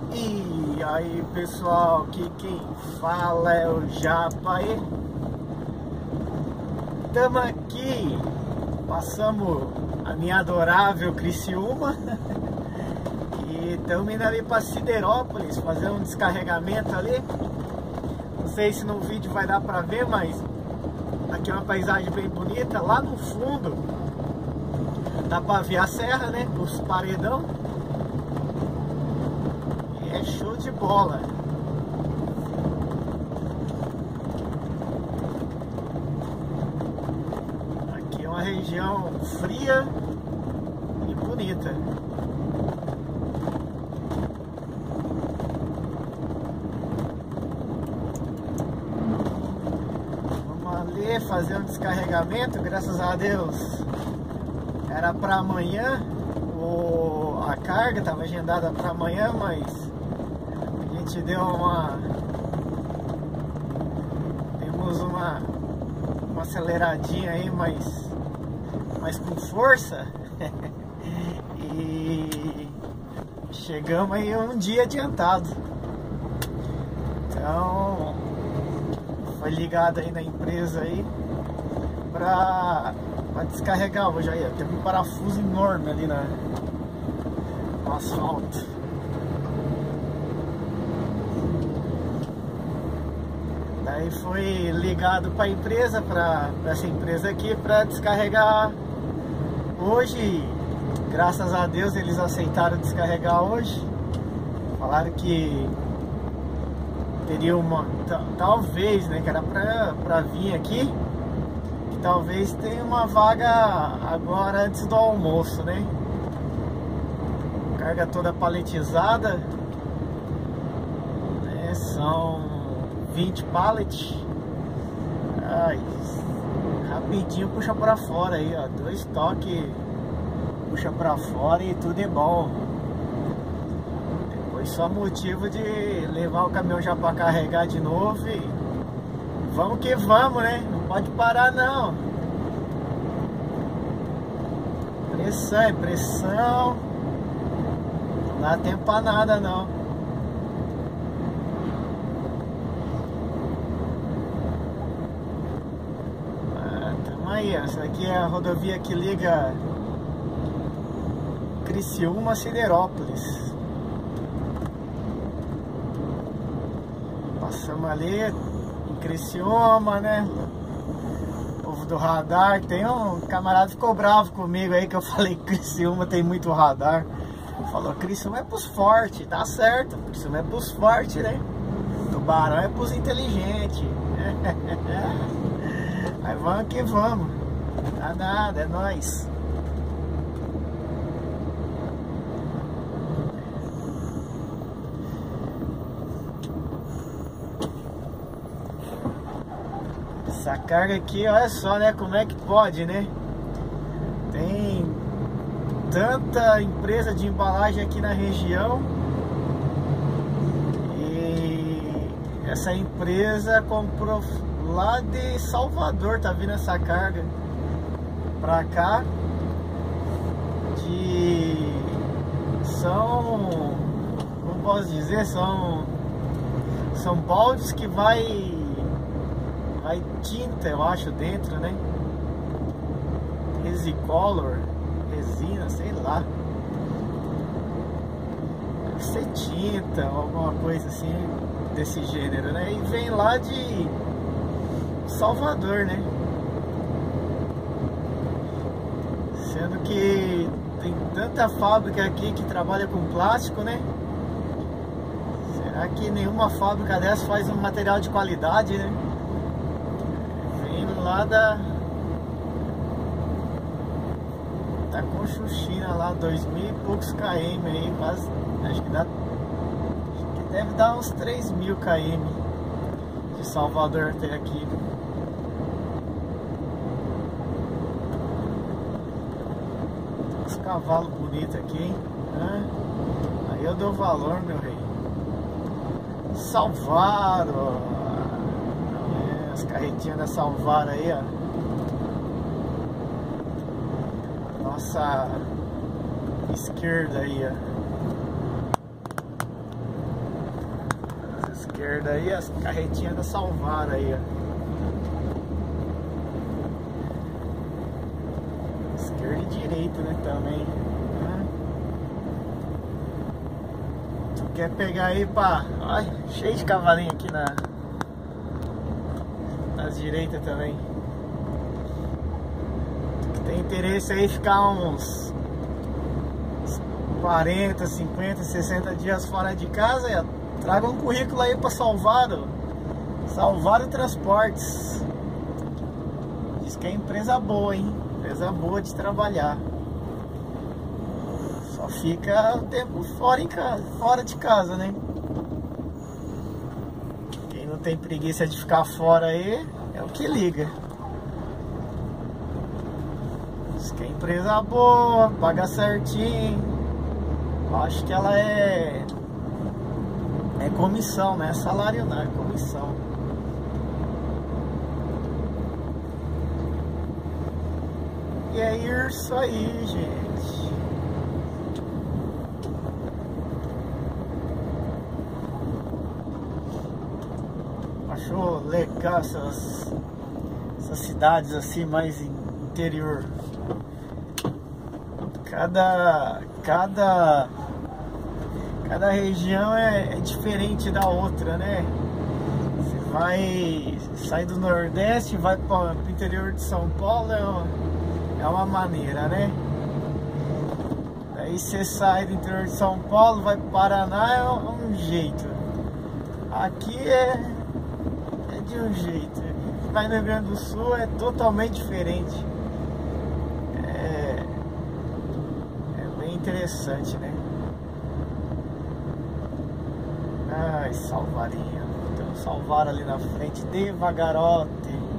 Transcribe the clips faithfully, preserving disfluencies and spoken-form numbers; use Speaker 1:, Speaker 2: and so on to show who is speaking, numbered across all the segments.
Speaker 1: E aí pessoal, aqui quem fala é o Japa aí. Estamos aqui, passamos a minha adorável Criciúma e estamos indo ali para Siderópolis fazer um descarregamento ali. Não sei se no vídeo vai dar para ver, mas aqui é uma paisagem bem bonita. Lá no fundo dá para ver a serra, né, os paredão. É show de bola. Aqui é uma região fria e bonita. Vamos ali fazer um descarregamento, graças a Deus. Era para amanhã, o... a carga estava agendada para amanhã, mas a gente deu uma demos uma, uma aceleradinha aí, mas, mas com força e chegamos aí um dia adiantado. Então foi ligado aí na empresa aí para descarregar hoje. Aí tem um parafuso enorme ali na, no asfalto. Aí foi ligado para a empresa, para essa empresa aqui, para descarregar hoje. Graças a Deus eles aceitaram descarregar hoje. Falaram que teria uma, talvez, né, que era para vir aqui, que talvez tenha uma vaga agora antes do almoço, né? Carga toda paletizada, né? São vinte pallets. Ai, rapidinho puxa pra fora aí, ó. Dois toques, puxa pra fora e tudo é bom. Depois só motivo de levar o caminhão já pra carregar de novo e vamos que vamos, né? Não pode parar não. Pressão é pressão. Não dá tempo pra nada não. Aí, essa aqui é a rodovia que liga Criciúma a Siderópolis. Passamos ali em Criciúma, né? O povo do radar. Tem um camarada que ficou bravo comigo aí que eu falei que Criciúma tem muito radar. Falou, Criciúma é pros fortes, tá certo. Criciúma é pros fortes, né? Tubarão é pros inteligentes. Aí vamos que vamos. Tá nada, é nóis. Essa carga aqui, olha só, né? Como é que pode, né? Tem tanta empresa de embalagem aqui na região. E essa empresa comprou lá de Salvador, tá vindo essa carga pra cá. De são, como posso dizer, são são baldes que vai vai tinta, eu acho, dentro, né? Resicolor, resina, sei lá. Deve ser tinta ou alguma coisa assim desse gênero, né? E vem lá de Salvador, né? Sendo que tem tanta fábrica aqui que trabalha com plástico, né? Será que nenhuma fábrica dessa faz um material de qualidade, né? Vem lá da tá com Xuxina lá, dois mil e poucos km aí, quase, acho que dá, acho que deve dar uns três mil km de Salvador até aqui. Os cavalos bonitos aqui, hein? Ah, aí eu dou valor, meu rei. Salvaro, é, as carretinhas da Salvaro aí, ó. Nossa esquerda aí, ó. esquerda aí, as carretinhas da Salvar aí, ó. Esquerda e direita, né, também. Tu quer pegar aí pra... Ai, cheio de cavalinho aqui na... nas direitas também. Tu que tem interesse aí ficar uns... quarenta, cinquenta, sessenta dias fora de casa, traga um currículo aí para Salvaro, Salvaro Transportes. Diz que é empresa boa, hein? Empresa boa de trabalhar. Só fica o tempo fora, em casa, fora de casa, né? Quem não tem preguiça de ficar fora aí, é o que liga. Diz que é empresa boa, paga certinho. Acho que ela é é comissão, né? Salário não, é comissão. E é isso aí, gente. Achou legal essas, essas cidades assim mais interior. Cada cada cada região é, é diferente da outra, né? Você vai sair do Nordeste, vai para o interior de São Paulo, é uma, é uma maneira, né? Aí você sai do interior de São Paulo, vai para o Paraná, é um jeito. Aqui é, é de um jeito. Vai no Rio Grande do Sul é totalmente diferente. É, é bem interessante, né? Ai, Salvarinho. Tem um Salvar ali na frente, devagarote.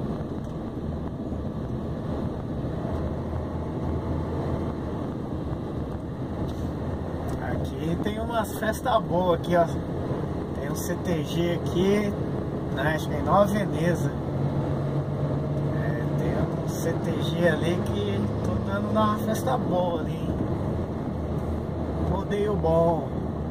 Speaker 1: Aqui tem umas festas boas aqui, ó. Tem um C T G aqui, né? Acho que é em Nova Veneza. É, tem um C T G ali que tô dando uma festa boa ali. Rodeio bom.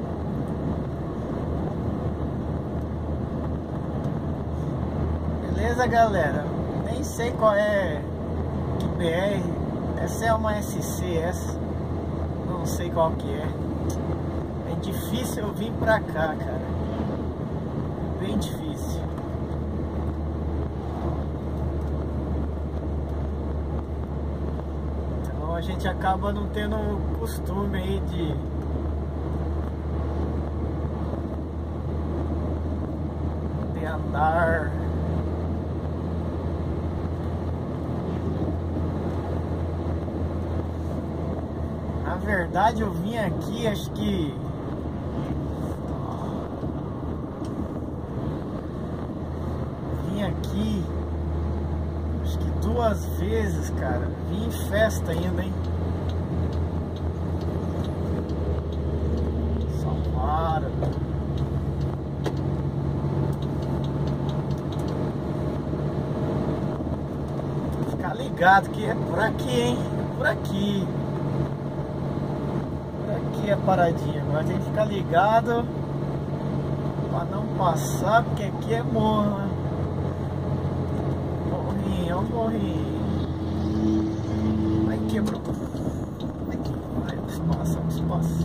Speaker 1: Beleza, galera? Nem sei qual é que B R. Essa é uma S C, essa. Não sei qual que é. É difícil eu vir pra cá, cara. Bem difícil. Então a gente acaba não tendo o costume aí de de andar. Na verdade eu vim aqui, acho que vim aqui acho que duas vezes, cara. Vim em festa ainda, hein? Salvaro. Ficar ligado que é por aqui, hein? Por aqui. Aqui é paradinha, agora tem que ficar ligado pra não passar, porque aqui é morro, né? Morrinho, ó, morrinho. Vai, quebrou. Vai, vai, espaço, espaço.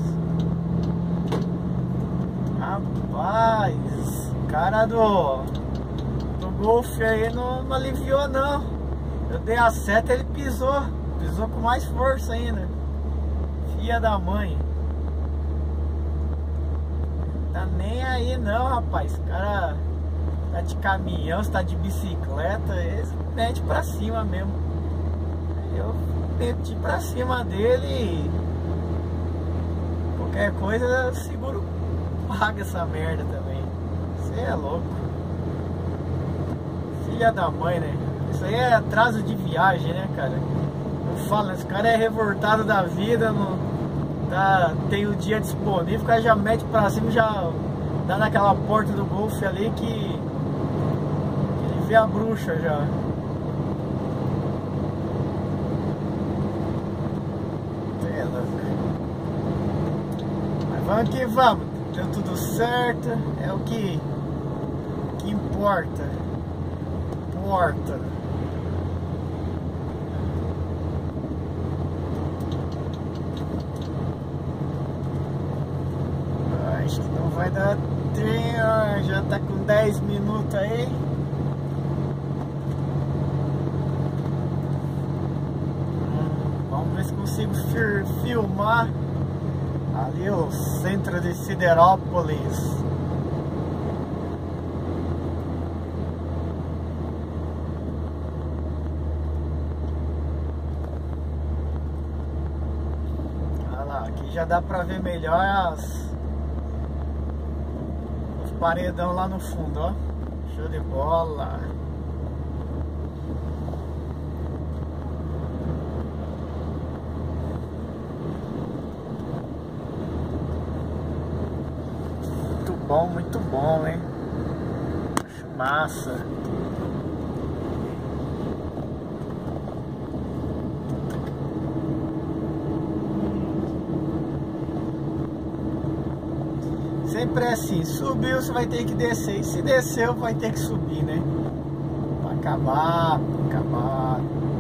Speaker 1: Rapaz, o cara do, do Golf aí não, não aliviou, não. Eu dei a seta, ele pisou. Pisou com mais força ainda. Filha da mãe. Tá nem aí não, rapaz. O cara tá de caminhão, você tá de bicicleta, eles metem pra cima mesmo. Eu meti pra cima dele e qualquer coisa, o seguro paga essa merda também. Você é louco. Filha da mãe, né? Isso aí é atraso de viagem, né, cara? Eu falo, esse cara é revoltado da vida, não... Tá, tem o dia disponível, o cara já mete pra cima, já dá naquela porta do Golf ali que, que ele vê a bruxa já. É louco. Mas vamos que vamos, deu tudo certo, é o que que importa. Porta. Acho que não vai dar tempo. Já tá com dez minutos aí. Vamos ver se consigo filmar ali o centro de Siderópolis. Olha lá, aqui já dá pra ver melhor as, os paredão lá no fundo, ó. Show de bola. Bom, muito bom, hein? Acho massa. Sempre é assim, subiu você vai ter que descer, e se desceu vai ter que subir, né? Pra acabar, pra acabar.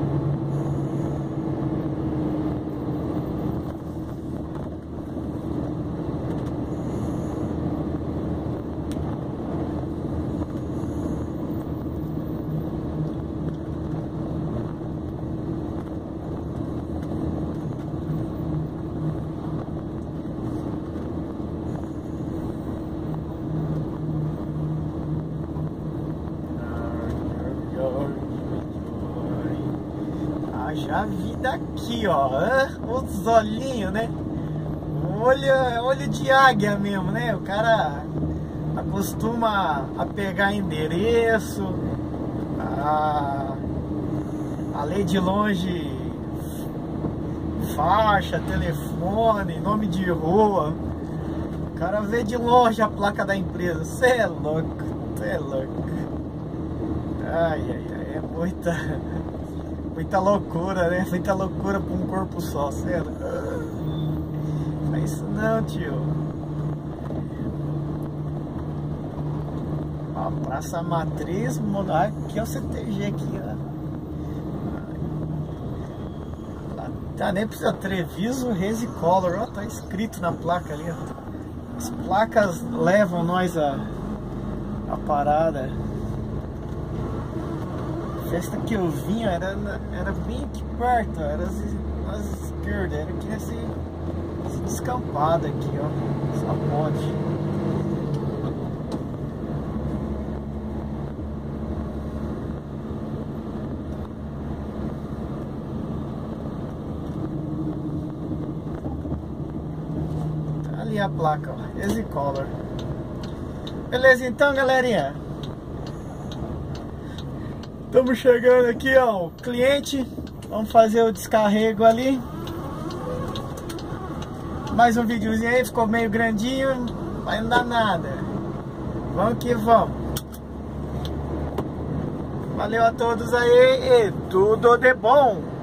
Speaker 1: Já vi daqui, ó, os olhinhos, né? Olho, olho de águia mesmo, né? O cara acostuma a pegar endereço, a, a ler de longe faixa, telefone, nome de rua. O cara vê de longe a placa da empresa. Cê é louco, cê é louco. Ai, ai, ai, é muita... Muita loucura, né? Muita loucura pra um corpo só, sério. Não é isso não, tio. Ó, Praça Matriz, aqui é o C T G aqui, ó. Lá, tá, nem precisa Treviso Resi Color, ó, tá escrito na placa ali, ó. As placas levam nós a, a parada. A festa que eu vinha era, era bem aqui perto, era na esquerda, era aqui nesse, nesse descampado aqui, ó, essa ponte. Tá ali a placa, ó, Easy Color. Beleza então, galerinha? Estamos chegando aqui ao cliente, vamos fazer o descarrego ali. Mais um videozinho aí, ficou meio grandinho, mas não dá nada. Vamos que vamos. Valeu a todos aí e tudo de bom.